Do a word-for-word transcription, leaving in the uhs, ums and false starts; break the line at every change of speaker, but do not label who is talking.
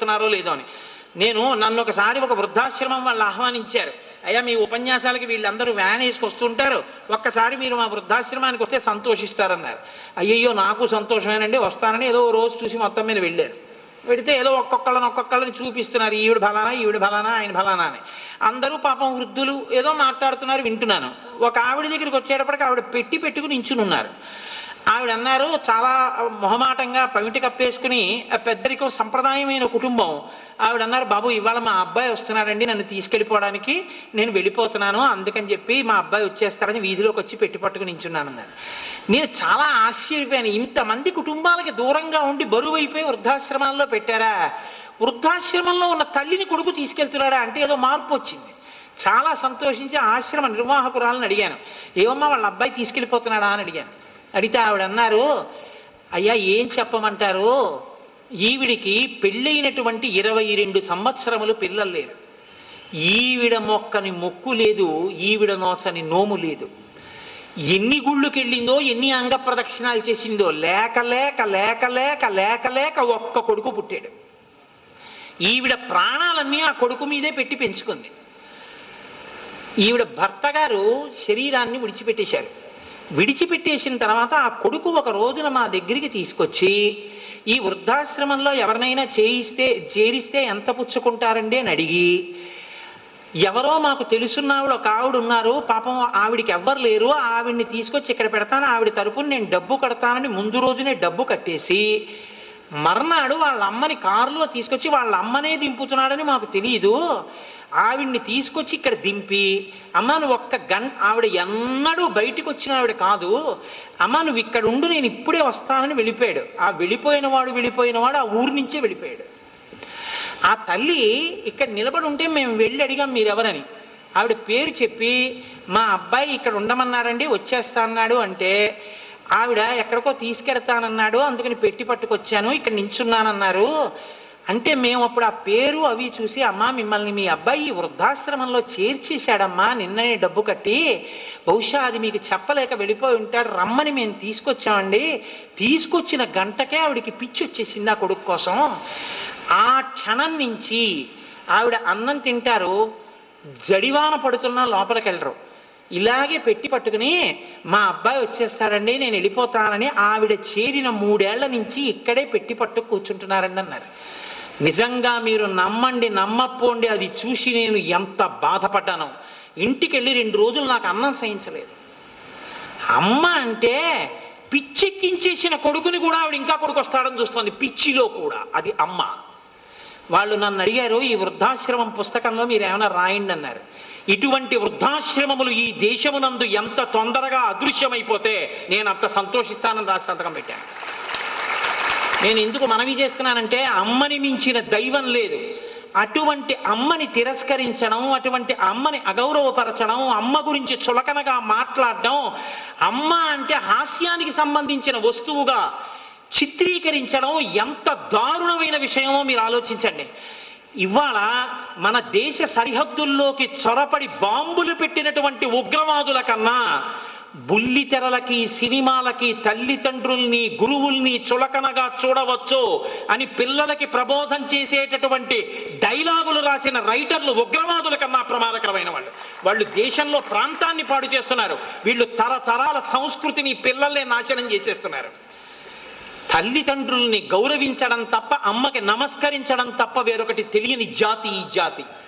వస్తున్నారో లేదో అని. నేను నన్ను ఒకసారి ఒక వృద్ధాశ్రమం వాళ్ళు ఆహ్వానించారు. అయ్యా మీ ఉపన్యాసాలకి వీళ్ళందరూ వ్యాన్ వేసుకొస్తుంటారు, ఒక్కసారి మీరు మా వృద్ధాశ్రమానికి వస్తే సంతోషిస్తారన్నారు. అయ్యయ్యో నాకు సంతోషమేనండి, వస్తానని ఏదో రోజు చూసి మొత్తం మీద వెళ్ళారు. పెడితే ఏదో ఒక్కొక్కళ్ళని ఒక్కొక్కళ్ళని చూపిస్తున్నారు, ఈవిడ ఫలానా ఈవిడ ఫలానా ఆయన ఫలానా అని. అందరూ పాపం వృద్ధులు ఏదో మాట్లాడుతున్నారు, వింటున్నాను. ఒక ఆవిడ దగ్గరికి వచ్చేటప్పటికి ఆవిడ పెట్టి పెట్టుకుని నించునున్నారు. ఆవిడ అన్నారు చాలా మొహమాటంగా పవిటి కప్పేసుకుని, పెద్దరికం సంప్రదాయమైన కుటుంబం. ఆవిడ అన్నారు, బాబు ఇవాళ మా అబ్బాయి వస్తున్నాడండి నన్ను తీసుకెళ్ళిపోవడానికి, నేను వెళ్ళిపోతున్నాను అందుకని చెప్పి మా అబ్బాయి వచ్చేస్తాడని వీధిలోకి వచ్చి పెట్టి పట్టుకుని నించున్నాను అన్నారు. నేను చాలా ఆశ్చర్యపోయాను, ఇంతమంది కుటుంబాలకి దూరంగా ఉండి బరువు అయిపోయి వృద్ధాశ్రమాల్లో పెట్టారా? వృద్ధాశ్రమంలో ఉన్న తల్లిని కొడుకు తీసుకెళ్తున్నాడా అంటే ఏదో మార్పు వచ్చింది. చాలా సంతోషించి ఆశ్రమ నిర్వాహకురాలను అడిగాను, ఏమమ్మా వాళ్ళ అబ్బాయి తీసుకెళ్ళిపోతున్నాడా అని అడిగాను. అడిగితే ఆవిడ అన్నారు, అయ్యా ఏం చెప్పమంటారు, ఈవిడికి పెళ్ళైనటువంటి ఇరవై రెండు సంవత్సరములు పిల్లలు లేరు, ఈవిడ మొక్కని మొక్కు లేదు, ఈవిడ నోచని నోము లేదు, ఎన్ని గుళ్ళుకి వెళ్ళిందో ఎన్ని అంగ ప్రదక్షిణాలు చేసిందో, లేక లేక లేక లేక లేక లేక ఒక్క కొడుకు పుట్టాడు. ఈవిడ ప్రాణాలన్నీ ఆ కొడుకు మీదే పెట్టి పెంచుకుంది. ఈవిడ భర్త గారు శరీరాన్ని విడిచిపెట్టేశారు. విడిచిపెట్టేసిన తర్వాత ఆ కొడుకు ఒక రోజున మా దగ్గరికి తీసుకొచ్చి, ఈ వృద్ధాశ్రమంలో ఎవరినైనా చేయిస్తే చేరిస్తే ఎంత పుచ్చుకుంటారండి అని అడిగి, ఎవరో మాకు తెలుసున్నావిడ ఒక ఆవిడ ఉన్నారు, పాపం ఆవిడికి ఎవ్వరు లేరు, ఆవిడ్ని తీసుకొచ్చి ఇక్కడ పెడతాను, ఆవిడ తరపున నేను డబ్బు కడతానని ముందు రోజునే డబ్బు కట్టేసి, మర్నాడు వాళ్ళ అమ్మని కారులో తీసుకొచ్చి వాళ్ళ అమ్మనే దింపుతున్నాడని మాకు తెలియదు, ఆవిడ్ని తీసుకొచ్చి ఇక్కడ దింపి, అమ్మ నువ్వు ఒక్క గంట, ఆవిడ ఎన్నడూ బయటికి వచ్చిన ఆవిడ కాదు, అమ్మ నువ్వు ఇక్కడ ఉండు నేను ఇప్పుడే వస్తానని వెళ్ళిపోయాడు. ఆ వెళ్ళిపోయిన వాడు వెళ్ళిపోయిన వాడు ఆ ఊరి నుంచే వెళ్ళిపోయాడు. ఆ తల్లి ఇక్కడ నిలబడి ఉంటే మేము వెళ్ళి అడిగాం మీరెవరని. ఆవిడ పేరు చెప్పి, మా అబ్బాయి ఇక్కడ ఉండమన్నాడండి వచ్చేస్తా అన్నాడు అంటే, ఆవిడ ఎక్కడికో తీసుకెడతానన్నాడు అందుకని పెట్టి పట్టుకొచ్చాను ఇక్కడ నించున్నానన్నారు అంటే, మేము అప్పుడు ఆ పేరు అవి చూసి, అమ్మా మిమ్మల్ని మీ అబ్బాయి వృద్ధాశ్రమంలో చేర్చేశాడమ్మా నిన్ననే డబ్బు కట్టి, బహుశా అది మీకు చెప్పలేక వెళ్ళిపోయి ఉంటాడు, రమ్మని మేము తీసుకొచ్చామండి. తీసుకొచ్చిన గంటకే ఆవిడికి పిచ్చి వచ్చేసింది ఆ కొడుకు కోసం. ఆ క్షణం నుంచి ఆవిడ అన్నం తింటారు, జడివాన పడుతున్నా లోపలికి వెళ్ళరు, ఇలాగే పెట్టి పట్టుకుని మా అబ్బాయి వచ్చేస్తాడండి నేను వెళ్ళిపోతానని ఆవిడ చేరిన మూడేళ్ల నుంచి ఇక్కడే పెట్టి పట్టుకు కూర్చుంటున్నారండి అన్నారు. నిజంగా మీరు నమ్మండి నమ్మపోండి, అది చూసి నేను ఎంత బాధపడ్డానో. ఇంటికి వెళ్ళి రెండు రోజులు నాకు అన్నం సహించలేదు. అమ్మ అంటే పిచ్చెక్కించేసిన కొడుకుని కూడా ఆవిడ ఇంకా కొడుకు వస్తాడని చూస్తుంది, పిచ్చిలో కూడా, అది అమ్మ. వాళ్ళు నన్ను అడిగారు, ఈ వృద్ధాశ్రమం పుస్తకంలో మీరు ఏమైనా రాయండి అన్నారు. ఇటువంటి వృద్ధాశ్రమములు ఈ దేశమునందు ఎంత తొందరగా అదృశ్యమైపోతే నేను అంత సంతోషిస్తానని రాసి సంతకం పెట్టాను. నేను ఎందుకు మనవి చేస్తున్నానంటే, అమ్మని మించిన దైవం లేదు. అటువంటి అమ్మని తిరస్కరించడం, అటువంటి అమ్మని అగౌరవపరచడం, అమ్మ గురించి చులకనగా మాట్లాడడం, అమ్మ అంటే హాస్యానికి సంబంధించిన వస్తువుగా చిత్రీకరించడం ఎంత దారుణమైన విషయమో మీరు ఆలోచించండి. ఇవాళ మన దేశ సరిహద్దుల్లోకి చొరపడి బాంబులు పెట్టినటువంటి ఉగ్రవాదుల కన్నా బుల్లితెరలకి సినిమాలకి తల్లిదండ్రుల్ని గురువుల్ని చులకనగా చూడవచ్చు అని పిల్లలకి ప్రబోధం చేసేటటువంటి డైలాగులు రాసిన రైటర్లు ఉగ్రవాదుల కన్నా ప్రమాదకరమైన వాళ్ళు. వాళ్ళు దేశంలో ప్రాంతాన్ని పాడు చేస్తున్నారు, వీళ్ళు తరతరాల సంస్కృతిని పిల్లల్నే నాశనం చేసేస్తున్నారు. తల్లిదండ్రుల్ని గౌరవించడం తప్ప, అమ్మకి నమస్కరించడం తప్ప వేరొకటి తెలియని జాతి ఈ జాతి.